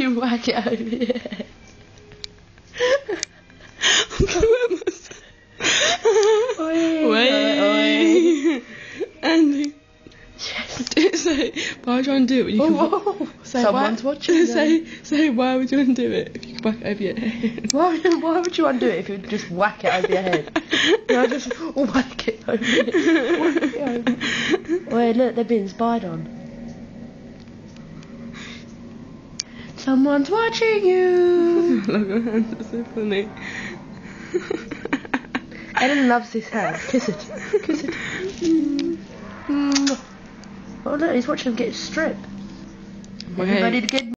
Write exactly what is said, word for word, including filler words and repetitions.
you whack it over your head. Oi, Wait. oi, oi. Andy. Yes. Say, why would you want to do it? When you Oh, can, whoa. say, Someone's why, watching. Say, say, why would you want to do it if you could whack it over your head? Why, why would you want to do it if you would just whack it over your head? You know, just whack it over your head. Whack it over. Wait, look, they're being spied on. Someone's watching you. Look at hands, that's so funny. Ellen loves this hand. Kiss it. Kiss it. Mm. Oh look, he's watching him get stripped. Wait. Everybody to get